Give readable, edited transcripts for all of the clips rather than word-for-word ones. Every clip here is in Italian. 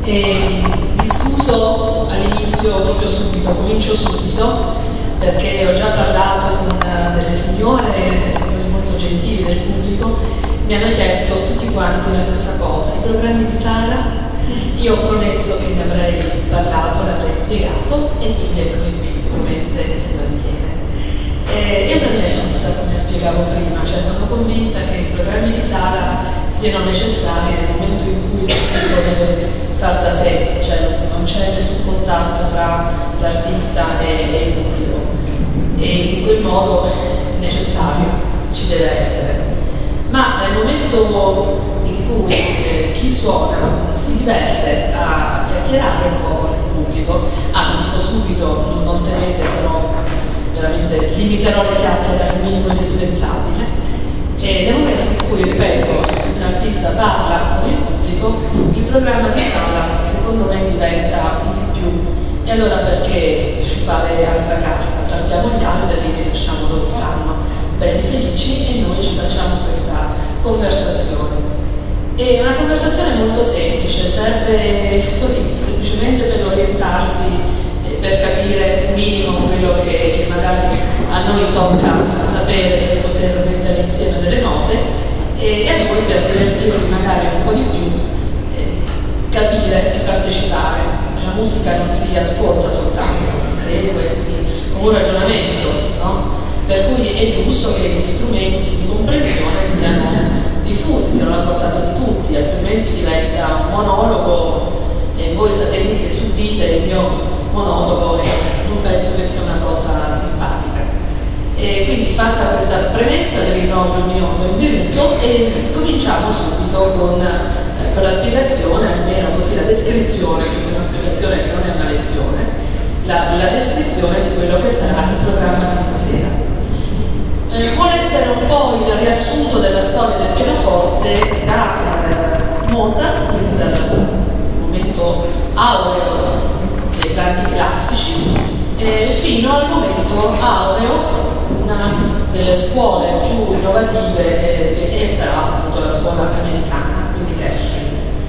Mi scuso all'inizio, proprio subito, comincio subito, perché ho già parlato con delle signore molto gentili del pubblico, mi hanno chiesto tutti quanti la stessa cosa, i programmi di Sara. Io ho promesso che ne avrei parlato, l'avrei spiegato e quindi eccomi qui, sicuramente si mantiene. È una mia fissa, come spiegavo prima, cioè sono convinta che i programmi di Sara siano necessari nel momento in cui il pubblico deve far da sé, cioè non c'è nessun contatto tra l'artista e il pubblico e in quel modo necessario ci deve essere. Ma nel momento in cui chi suona si diverte a chiacchierare un po' con il pubblico, vi dico subito, non temete, se no veramente limiterò le chiacchiere al minimo indispensabile, e nel momento in cui, ripeto, l'artista parla con il pubblico, il programma di sala secondo me diventa un di più. E allora perché sciupare altra carta? Salviamo gli alberi, li lasciamo dove stanno, belli felici, e noi ci facciamo questa conversazione. È una conversazione molto semplice, serve così, semplicemente per orientarsi, per capire un minimo quello che magari a noi tocca sapere per poter mettere insieme delle note, e a voi per divertirvi magari un po' di più, capire e partecipare. La musica non si ascolta soltanto, si segue, come un ragionamento, no? Per cui è giusto che gli strumenti di comprensione siano diffusi, siano alla portata di tutti, altrimenti diventa un monologo e voi state lì che subite il mio monologo e non penso che sia una cosa simpatica. E quindi, fatta questa premessa, vi rinnovo il mio benvenuto e cominciamo subito con la spiegazione, almeno così la descrizione, perché una spiegazione che non è una lezione, la descrizione di quello che sarà il programma di stasera. Vuole essere un po' il riassunto della storia del pianoforte da Mozart, quindi dal momento aureo dei grandi classici, fino al momento aureo, una delle scuole più innovative, e sarà appunto la scuola americana, quindi Gershwin.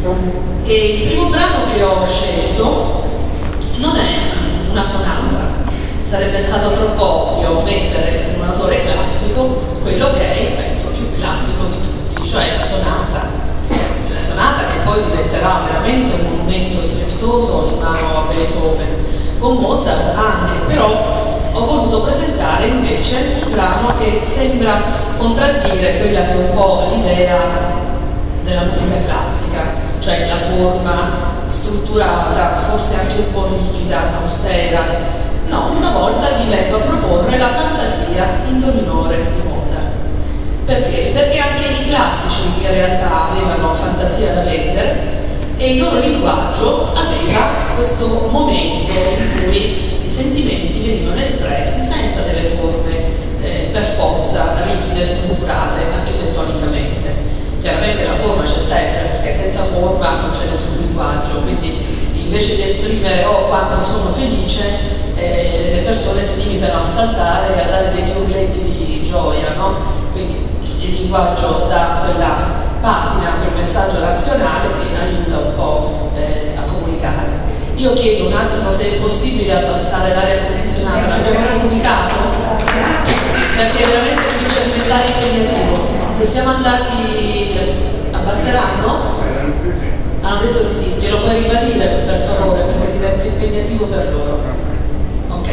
E il primo brano che ho scelto non è una sonata, sarebbe stato troppo ovvio mettere un autore classico quello che è il pezzo più classico di tutti, cioè la sonata. La sonata che poi diventerà veramente un monumento strepitoso in mano a Beethoven, con Mozart anche, però ho voluto presentare invece un brano che sembra contraddire quella che è un po' l'idea della musica classica, cioè la forma strutturata, forse anche un po' rigida, austera. No, stavolta vi vengo a proporre la fantasia in do minore di Mozart. Perché? Perché anche i classici in realtà avevano fantasia da vendere e il loro linguaggio aveva questo momento in cui i sentimenti venivano espressi senza delle forme per forza rigide e strutturate architettonicamente. Chiaramente la forma c'è sempre, perché senza forma non c'è nessun linguaggio, quindi invece di esprimere quanto sono felice, le persone si limitano a saltare e a dare degli urletti di gioia, no? Quindi il linguaggio dà quella patina, quel messaggio razionale che aiuta un po' a comunicare. Io chiedo un attimo se è possibile abbassare l'aria condizionata, l'abbiamo comunicato? Perché veramente comincia a diventare impegnativo. Se siamo andati, abbasseranno? Hanno detto di sì, glielo puoi ribadire per favore, perché diventa impegnativo per loro. Ok.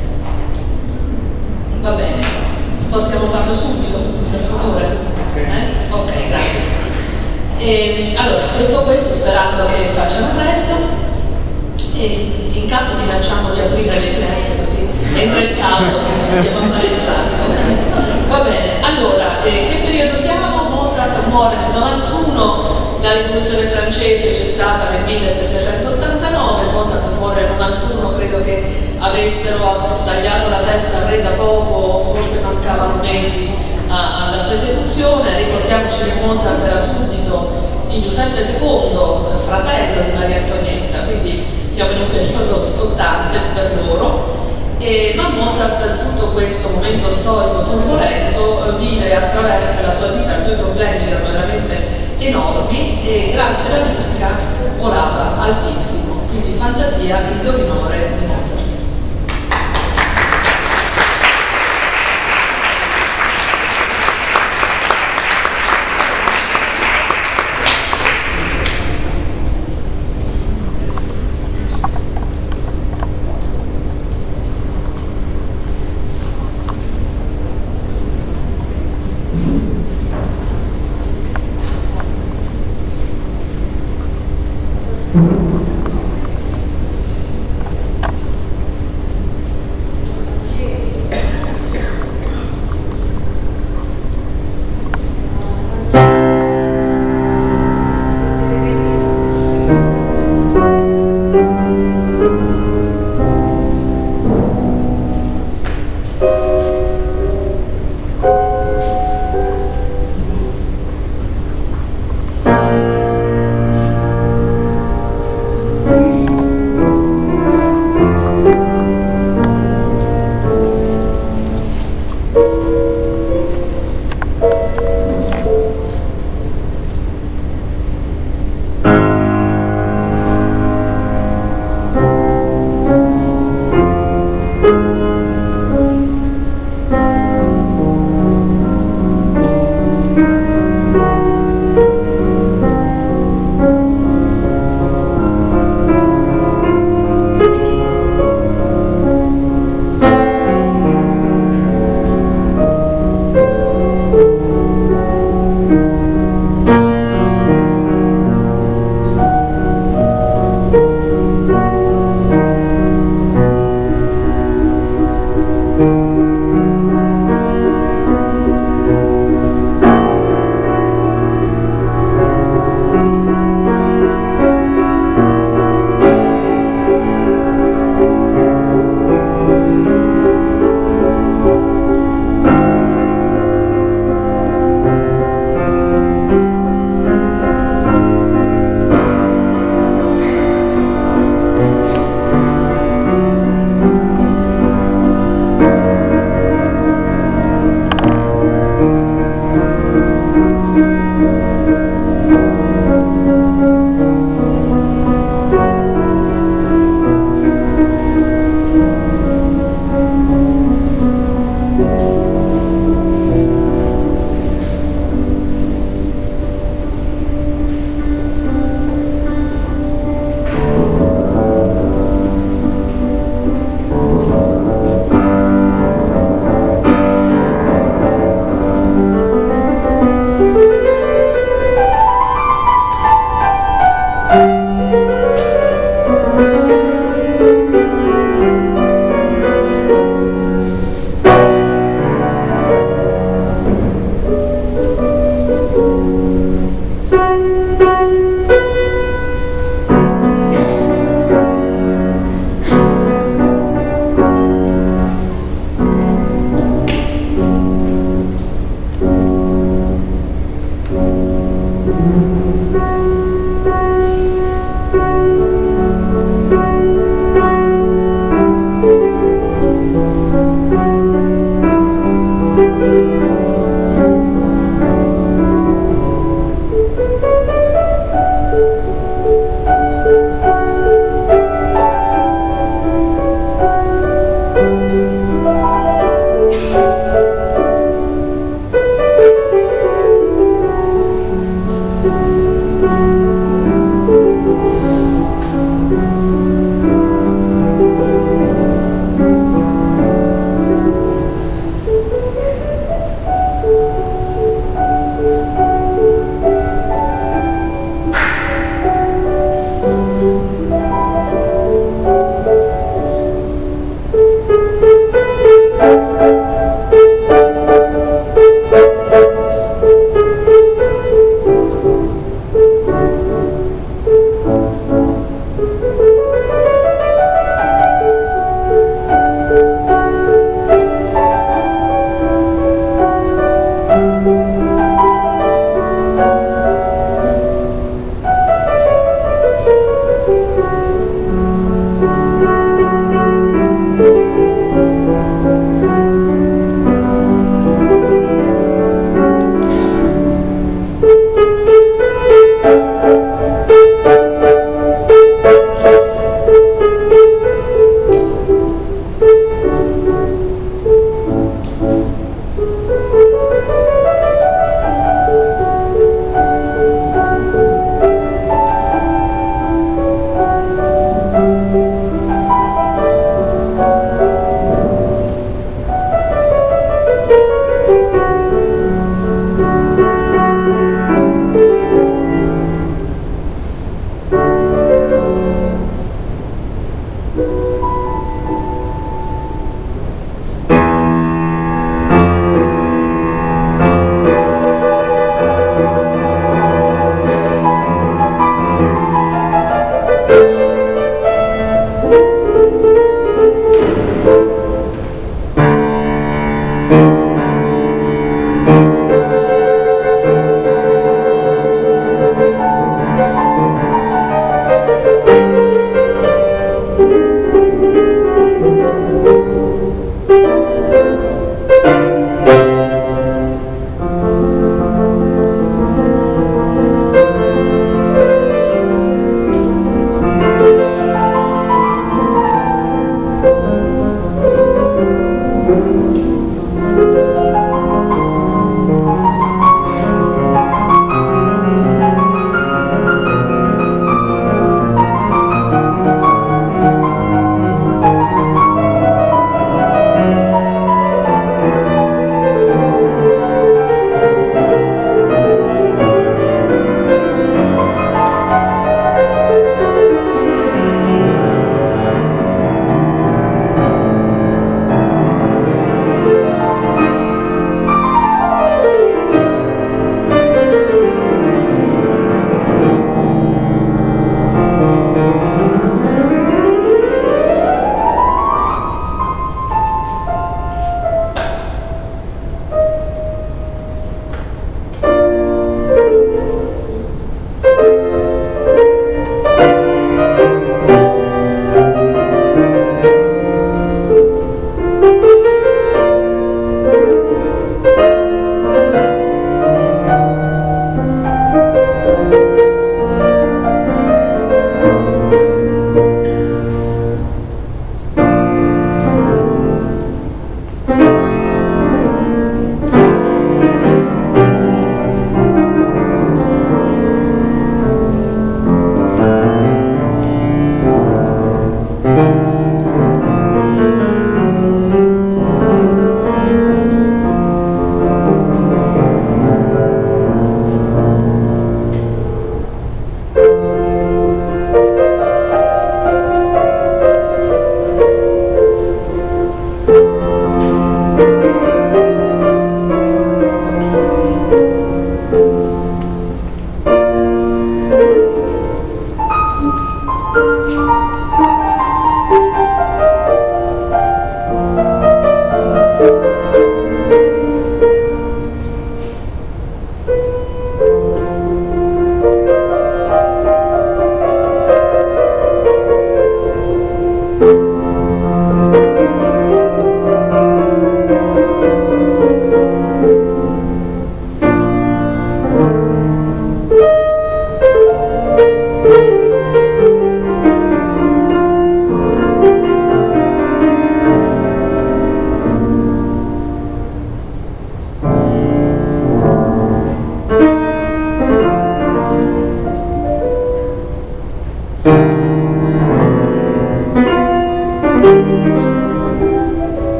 Va bene. Possiamo farlo subito, per favore? Ok, grazie. Allora, detto questo, sperando che facciano presto, in caso vi lanciamo di aprire le finestre così entra il caldo, quindi andiamo a pareggiare. Okay. Va bene, allora, che periodo siamo? Mozart muore nel 91, la rivoluzione francese c'è stata nel 1789, Mozart muore nel 91, credo che avessero tagliato la testa al re da poco, forse mancavano mesi alla sua esecuzione. Ricordiamoci che Mozart era suddito di Giuseppe II, fratello di Maria Antonietta, quindi siamo in un periodo scottante per loro. Ma Mozart, tutto questo momento storico turbolento, vive e attraversa la sua vita. I suoi problemi erano veramente enormi e grazie alla musica volava altissimo, quindi fantasia, il do minore di Mozart.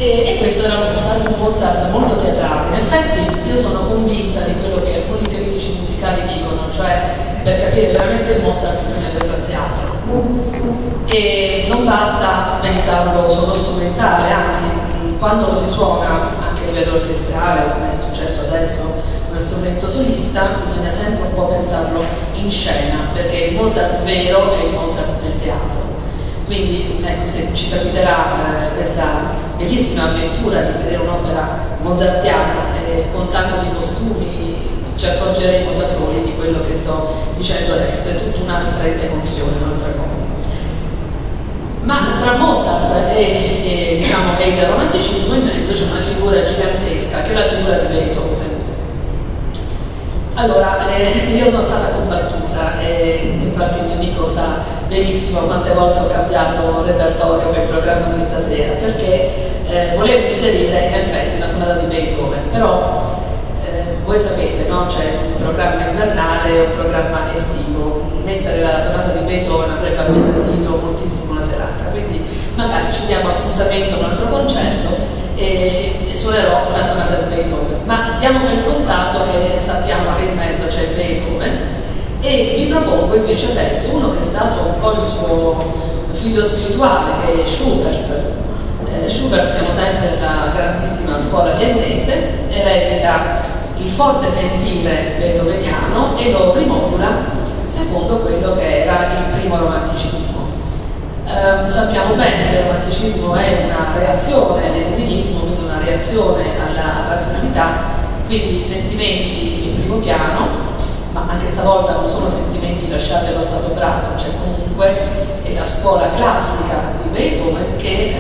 E questo era un Mozart molto teatrale. In effetti io sono convinta di quello che alcuni critici musicali dicono, cioè per capire veramente Mozart bisogna vederlo a teatro. E non basta pensarlo solo strumentale, anzi, quando lo si suona anche a livello orchestrale, come è successo adesso, uno strumento solista, bisogna sempre un po' pensarlo in scena, perché il Mozart vero è il Mozart del teatro. Quindi ecco, se ci capiterà questa bellissima avventura di vedere un'opera mozartiana con tanto di costumi, ci accorgeremo da soli di quello che sto dicendo adesso, è tutta un'altra emozione, un'altra cosa. Ma tra Mozart e il romanticismo in mezzo c'è una figura gigantesca, che è la figura di Beethoven. Allora, io sono stata combattuta e qualche mio amico sa benissimo quante volte ho cambiato repertorio per il programma di stasera, perché volevo inserire in effetti una sonata di Beethoven, però voi sapete, no? C'è un programma invernale e un programma estivo, mentre la sonata di Beethoven avrebbe appesantito moltissimo la serata, quindi magari ci diamo appuntamento a un altro concerto e suonerò una sonata di Beethoven, ma diamo per scontato che sappiamo che in mezzo c'è Beethoven e vi propongo invece adesso uno che è stato un po' il suo figlio spirituale, che è Schubert. Schubert, siamo sempre nella grandissima scuola viennese, eredita il forte sentire beethoveniano e lo rimodula secondo quello che era il primo romanticismo. Sappiamo bene che il romanticismo è una reazione all'illuminismo, quindi una reazione alla razionalità, quindi i sentimenti in primo piano, ma anche stavolta non sono sentimenti lasciati allo stato brado, cioè comunque è la scuola classica di Beethoven che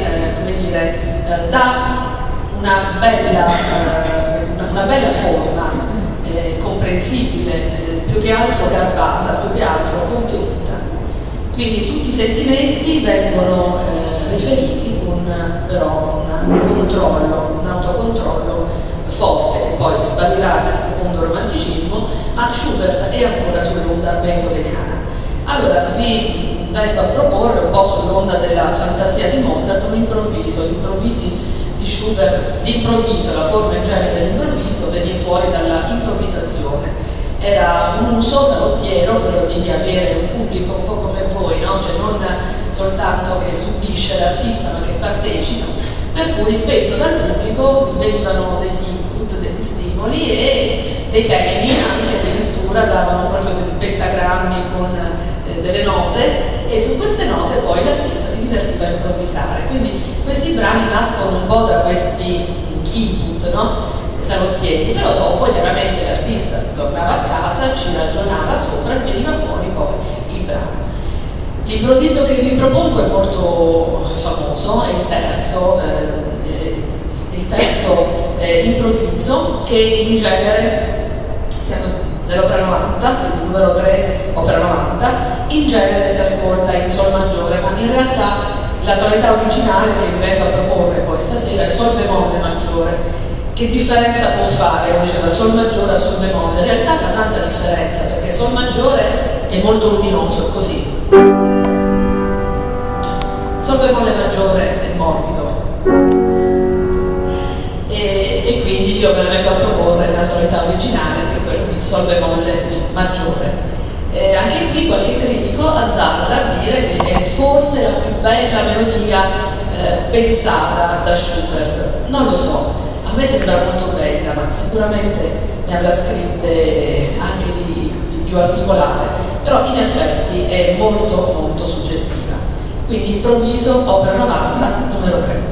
dà una bella forma comprensibile, più che altro garbata, più che altro contenuta. Quindi tutti i sentimenti vengono riferiti con però un autocontrollo forte, che poi sparirà nel secondo romanticismo, ma Schubert è ancora sull'onda beethoveniana. Allora vi vengo a proporre un po' sull'onda della fantasia di Mozart un improvviso, gli improvvisi di Schubert, l'improvviso, la forma in genere dell'improvviso veniva fuori dalla improvvisazione. Era un uso salottiero quello di avere un pubblico un po' come voi, no? Cioè non soltanto che subisce l'artista ma che partecipa, per cui spesso dal pubblico venivano degli input, degli stimoli e dei temi, anche addirittura davano proprio dei pentagrammi con delle note e su queste note poi l'artista si divertiva a improvvisare. Quindi questi brani nascono un po' da questi input, no? Salottieri, però dopo chiaramente l'artista tornava a casa, ci ragionava sopra e veniva fuori poi il brano. L'improvviso che vi propongo è molto famoso, è il terzo improvviso, che in genere, siamo dell'opera 90, quindi numero 3, opera 90, in genere si ascolta in sol maggiore, ma in realtà la tonalità originale che vi vengo a proporre poi stasera è sol bemolle maggiore. Che differenza può fare invece da sol maggiore a sol bemolle? In realtà fa tanta differenza, perché sol maggiore è molto luminoso, è così. Sol bemolle maggiore è morbido. E quindi io ve ne vengo a proporre nella tonalità originale, che è quello di sol bemolle maggiore. Anche qui qualche critico azzarda a dire che è forse la più bella melodia pensata da Schubert. Non lo so. A me sembra molto bella, ma sicuramente ne avrà scritte anche di più articolate, però in effetti è molto molto suggestiva. Quindi improvviso, opera 90, numero 3.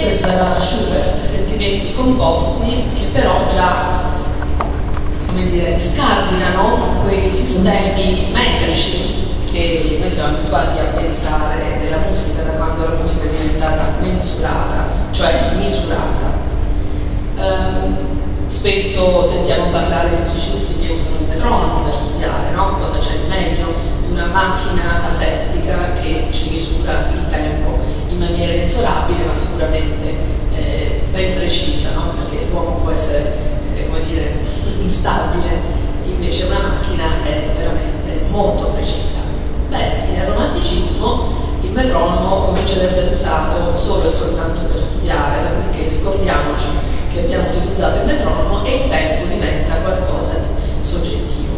questo era Schubert, sentimenti composti, che però già, come dire, scardinano quei sistemi metrici che noi siamo abituati a pensare della musica da quando la musica è diventata mensurata, cioè misurata. Spesso sentiamo parlare di musicisti che usano il metronomo per studiare, no? Cosa c'è di meglio di una macchina asettica che ci misura il tempo in maniera inesorabile, ma sicuramente ben precisa, no? Perché l'uomo può essere, come dire, instabile, invece una macchina è veramente molto precisa. Bene, nel romanticismo il metronomo comincia ad essere usato solo e soltanto per studiare, dopodiché scordiamoci che abbiamo utilizzato il metronomo e il tempo diventa qualcosa di soggettivo.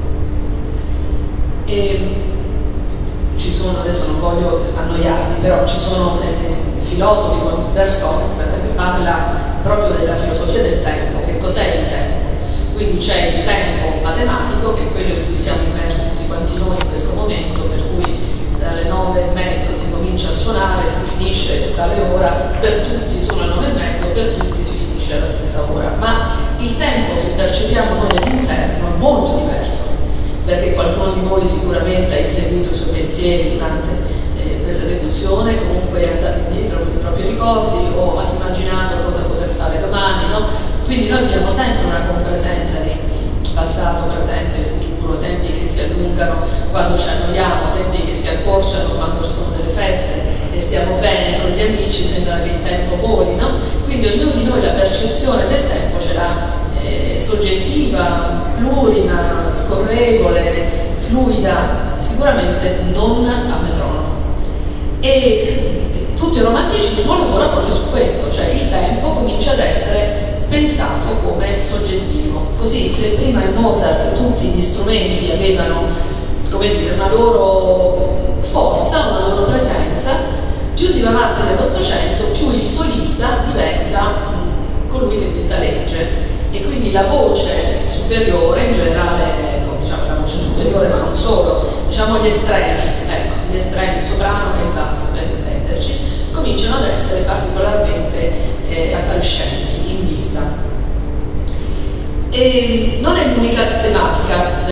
E ci sono, adesso non voglio annoiarvi, però ci sono filosofi come Bergson, per esempio, parla proprio della filosofia del tempo, che cos'è il tempo. Quindi c'è il tempo matematico, che è quello in cui siamo immersi tutti quanti noi in questo momento, per cui dalle 9:30 si comincia a suonare, si finisce a tale ora, per tutti sono le 9:30, per tutti si finisce alla stessa ora. Ma il tempo che percepiamo noi all'interno è molto diverso, perché qualcuno di voi sicuramente ha inseguito i suoi pensieri durante questa esecuzione, comunque è andato indietro con i propri ricordi o ha immaginato cosa poter fare domani, no? Quindi noi abbiamo sempre una compresenza di passato, presente, futuro, tempi che si allungano quando ci annoiamo, tempi che si accorciano quando ci sono delle feste e stiamo bene con gli amici, sembra che il tempo voli, no? Quindi ognuno di noi la percezione del tempo ce l'ha soggettiva, plurima, scorrevole, fluida, sicuramente non a metronomo. E tutto il romanticismo lavora proprio su questo, cioè il tempo comincia ad essere pensato come soggettivo. Così se prima in Mozart tutti gli strumenti avevano, come dire, una loro forza, una loro presenza, più si va avanti nell'Ottocento, più il solista diventa colui che detta legge. E quindi la voce superiore, in generale, diciamo la voce superiore, ma non solo, diciamo gli estremi, ecco, gli estremi, il soprano e il basso per intenderci, cominciano ad essere particolarmente appariscenti in vista. E non è l'unica tematica